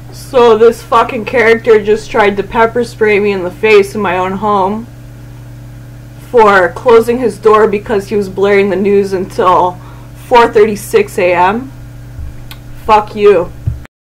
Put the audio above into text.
So this fucking character just tried to pepper spray me in the face in my own home for closing his door because he was blaring the news until 4:36 a.m. Fuck you.